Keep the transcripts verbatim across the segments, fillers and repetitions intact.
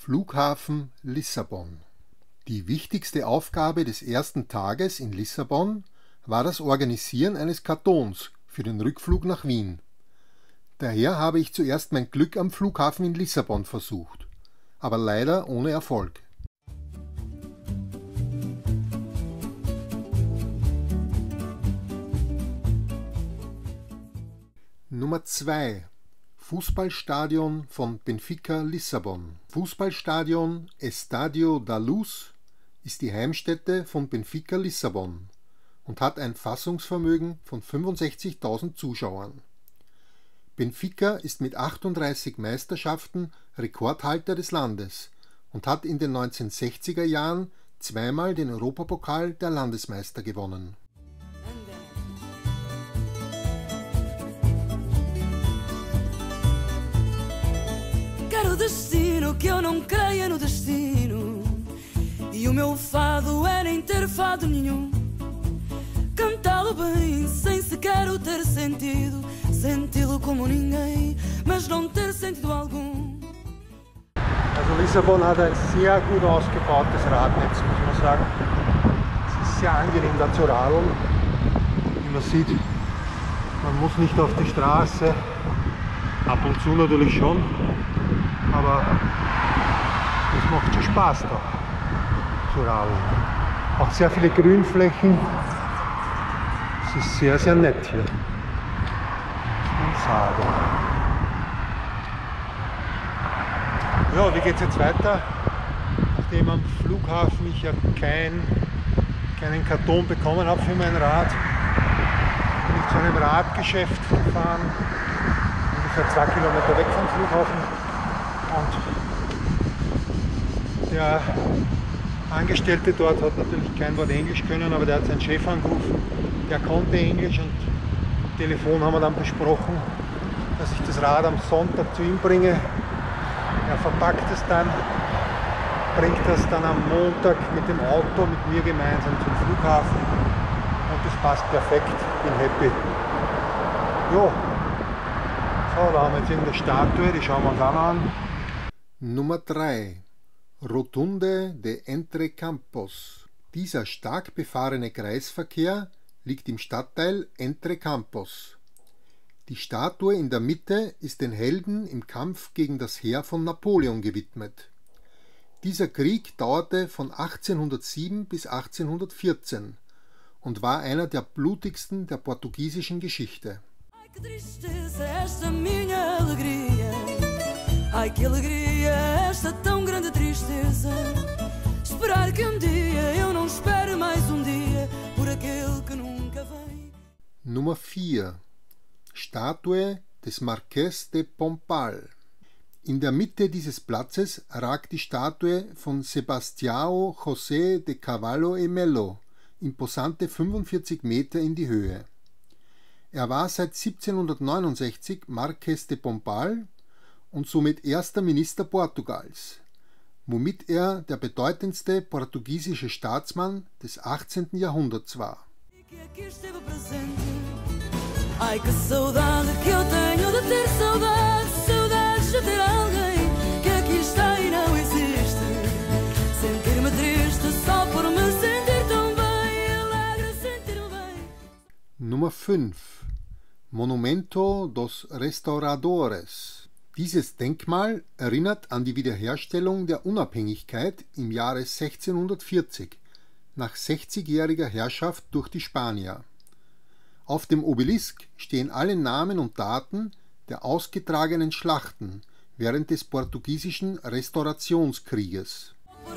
Flughafen Lissabon. Die wichtigste Aufgabe des ersten Tages in Lissabon war das Organisieren eines Kartons für den Rückflug nach Wien. Daher habe ich zuerst mein Glück am Flughafen in Lissabon versucht, aber leider ohne Erfolg. Nummer zwei. Fußballstadion von Benfica Lissabon. Fußballstadion Estádio da Luz ist die Heimstätte von Benfica Lissabon und hat ein Fassungsvermögen von fünfundsechzigtausend Zuschauern. Benfica ist mit achtunddreißig Meisterschaften Rekordhalter des Landes und hat in den neunzehnhundertsechziger Jahren zweimal den Europapokal der Landesmeister gewonnen. Quero destino que eu não creia no destino, e o meu fado é nem ter fado nenhum. Cantá-lo bem sem sequer o ter sentido, senti-lo como ninguém, mas não ter sentido algum. Also Lissabon hat ein sehr gut ausgebautes Radnetz, muss man sagen. Es ist sehr angenehm da zu radeln. Wie man sieht, man muss nicht auf die Straße, ab und zu natürlich schon. Aber es macht schon Spaß da zu radeln. Auch sehr viele Grünflächen. Es ist sehr, sehr nett hier, muss man sagen. Ja, wie geht es jetzt weiter? Nachdem am Flughafen ich ja kein, keinen Karton bekommen habe für mein Rad, bin ich zu einem Radgeschäft gefahren, ungefähr zwei Kilometer weg vom Flughafen. Und der Angestellte dort hat natürlich kein Wort Englisch können, aber der hat seinen Chef angerufen, der konnte Englisch, und am Telefon haben wir dann besprochen, dass ich das Rad am Sonntag zu ihm bringe. Er verpackt es dann, bringt das dann am Montag mit dem Auto mit mir gemeinsam zum Flughafen, und das passt perfekt, bin happy. Jo. So, da haben wir jetzt irgendeine Statue, die schauen wir uns auch noch an. Nummer drei. Rotunde de Entre Campos. Dieser stark befahrene Kreisverkehr liegt im Stadtteil Entre Campos. Die Statue in der Mitte ist den Helden im Kampf gegen das Heer von Napoleon gewidmet. Dieser Krieg dauerte von achtzehnhundertsieben bis achtzehnhundertvierzehn und war einer der blutigsten der portugiesischen Geschichte. Que tristeza esta minha alegria, ai que alegria esta tão grande tristeza, esperar que um dia eu não espere mais um dia por aquele que nunca vem. Nummer vier. Statue des Marquês de Pombal. In der Mitte dieses Platzes ragt die Statue von Sebastião José de Carvalho e Melo, imposante fünfundvierzig Meter in die Höhe. Er war seit siebzehnhundertneunundsechzig Marquês de Pombal und somit erster Minister Portugals, womit er der bedeutendste portugiesische Staatsmann des achtzehnten Jahrhunderts war. Ai que saudade que eu tenho de ter saudade, saudades de ter alguém que aqui está e não existe. Sentir-me triste só por me sentir tão bem, alegre sentir-me bem. Nummer fünf. Monumento dos Restauradores. Dieses Denkmal erinnert an die Wiederherstellung der Unabhängigkeit im Jahre sechzehnhundertvierzig, nach sechzigjähriger Herrschaft durch die Spanier. Auf dem Obelisk stehen alle Namen und Daten der ausgetragenen Schlachten während des portugiesischen Restaurationskrieges.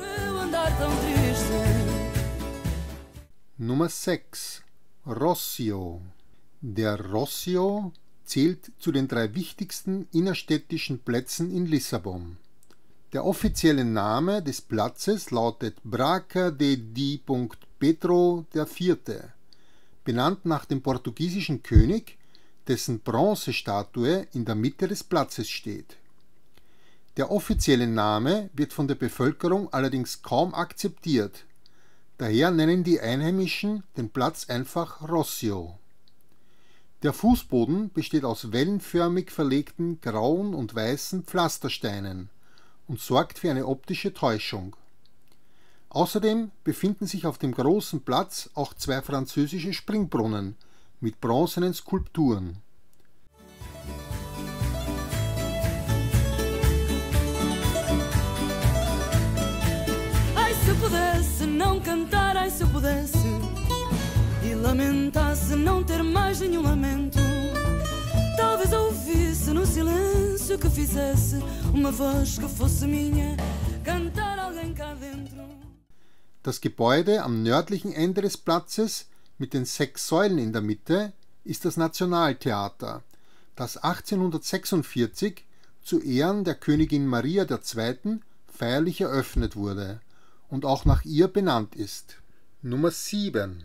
Nummer sechs. Rossio. Der Rossio zählt zu den drei wichtigsten innerstädtischen Plätzen in Lissabon. Der offizielle Name des Platzes lautet Praça de Di Pedro der Vierte, benannt nach dem portugiesischen König, dessen Bronzestatue in der Mitte des Platzes steht. Der offizielle Name wird von der Bevölkerung allerdings kaum akzeptiert, daher nennen die Einheimischen den Platz einfach Rossio. Der Fußboden besteht aus wellenförmig verlegten grauen und weißen Pflastersteinen und sorgt für eine optische Täuschung. Außerdem befinden sich auf dem großen Platz auch zwei französische Springbrunnen mit bronzenen Skulpturen. Ai, se eu pudesse não cantar, ai, se eu pudesse e lamentasse não ter mais nenhum lamento, talvez ouvisse no silêncio que fizesse uma voz que fosse minha, cantar alguém cá dentro. Das Gebäude am nördlichen Ende des Platzes mit den sechs Säulen in der Mitte ist das Nationaltheater, das achtzehnhundertsechsundvierzig zu Ehren der Königin Maria der Zweiten feierlich eröffnet wurde und auch nach ihr benannt ist. Nummer sieben.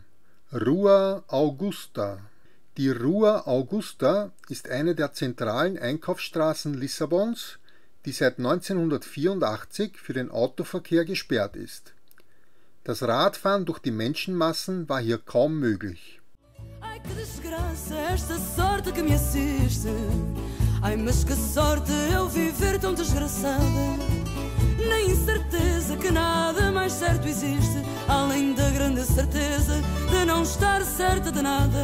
Rua Augusta. Die Rua Augusta ist eine der zentralen Einkaufsstraßen Lissabons, die seit neunzehnhundertvierundachtzig für den Autoverkehr gesperrt ist. Das Radfahren durch die Menschenmassen war hier kaum möglich. Ai, que desgraça, esta sorte que me assiste. Ai, mas que sorte eu viver tão desgraçada. Na incerteza que nada mais certo existe, além da grande certeza de não estar certa de nada.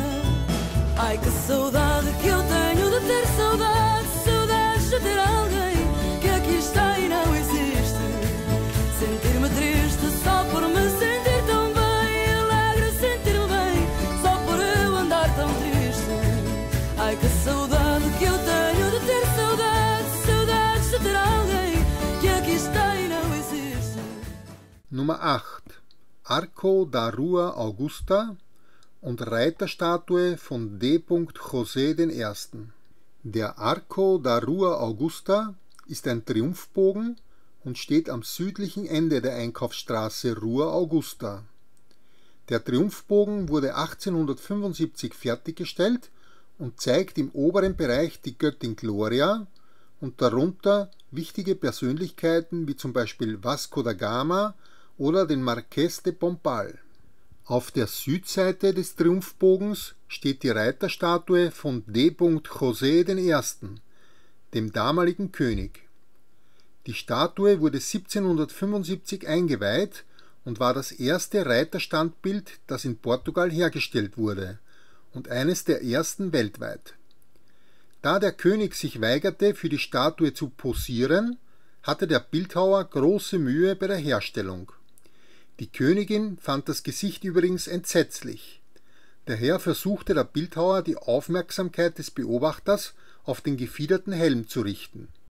Ai, que saudade que eu tenho de ter saudade, saudades de ter alguém que aqui está e não existe. Sentir-me triste só por me sentir tão bem, alegre sentir-me bem só por eu andar tão triste. Ai, que saudade que eu tenho de ter saudade, saudades de ter alguém que aqui está e não existe. Nummer acht. Arco da Rua Augusta und Reiterstatue von D. José I. Der Arco da Rua Augusta ist ein Triumphbogen und steht am südlichen Ende der Einkaufsstraße Rua Augusta. Der Triumphbogen wurde achtzehnhundertfünfundsiebzig fertiggestellt und zeigt im oberen Bereich die Göttin Gloria und darunter wichtige Persönlichkeiten wie zum Beispiel Vasco da Gama oder den Marqués de Pombal. Auf der Südseite des Triumphbogens steht die Reiterstatue von D. José I., dem damaligen König. Die Statue wurde siebzehnhundertfünfundsiebzig eingeweiht und war das erste Reiterstandbild, das in Portugal hergestellt wurde und eines der ersten weltweit. Da der König sich weigerte, für die Statue zu posieren, hatte der Bildhauer große Mühe bei der Herstellung. Die Königin fand das Gesicht übrigens entsetzlich. Daher versuchte der Bildhauer, die Aufmerksamkeit des Beobachters auf den gefiederten Helm zu richten.